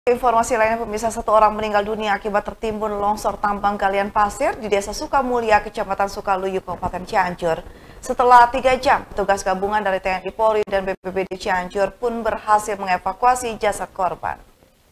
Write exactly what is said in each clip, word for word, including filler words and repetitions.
Informasi lainnya, pemirsa, satu orang meninggal dunia akibat tertimbun longsor tambang galian pasir di Desa Sukamulya, Kecamatan Sukaluyu, Kabupaten Cianjur. Setelah tiga jam, petugas gabungan dari T N I Polri dan B P B D Cianjur pun berhasil mengevakuasi jasad korban.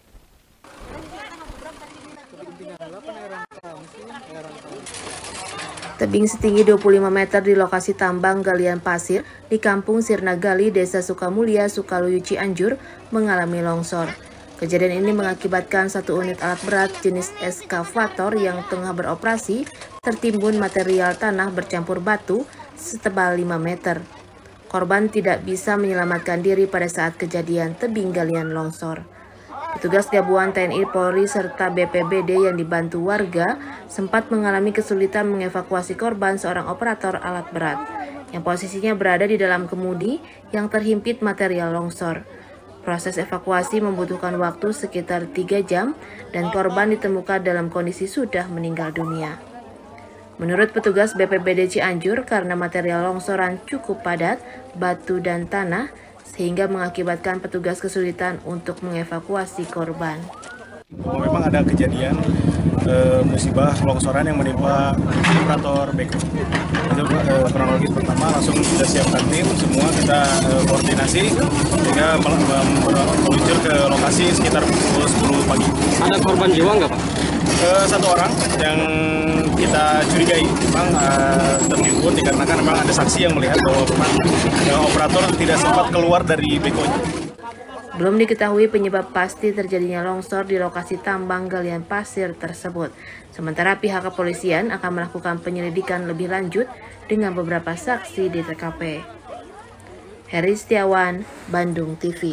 Tebing setinggi dua puluh lima meter di lokasi tambang galian pasir di Kampung Sirnagali, Desa Sukamulya, Sukaluyu, Cianjur mengalami longsor. Kejadian ini mengakibatkan satu unit alat berat jenis eskavator yang tengah beroperasi tertimbun material tanah bercampur batu setebal lima meter. Korban tidak bisa menyelamatkan diri pada saat kejadian tebing galian longsor. Petugas gabungan T N I Polri serta B P B D yang dibantu warga sempat mengalami kesulitan mengevakuasi korban, seorang operator alat berat yang posisinya berada di dalam kemudi yang terhimpit material longsor. Proses evakuasi membutuhkan waktu sekitar tiga jam dan korban ditemukan dalam kondisi sudah meninggal dunia. Menurut petugas B P B D Cianjur, karena material longsoran cukup padat, batu dan tanah, sehingga mengakibatkan petugas kesulitan untuk mengevakuasi korban. Memang ada kejadian e, musibah longsoran yang menimpa operator beko. Itu e, kronologis pertama langsung kita siapkan tim, semua kita e, koordinasi sehingga meluncur ke lokasi sekitar pukul sepuluh pagi. Ada korban jiwa nggak, Pak? E, satu orang yang kita curigai memang e, tertimbun dikarenakan memang ada saksi yang melihat bahwa memang e, operator tidak sempat keluar dari bekonya. Belum diketahui penyebab pasti terjadinya longsor di lokasi tambang galian pasir tersebut. Sementara pihak kepolisian akan melakukan penyelidikan lebih lanjut dengan beberapa saksi di T K P. Heri Setiawan, Bandung T V.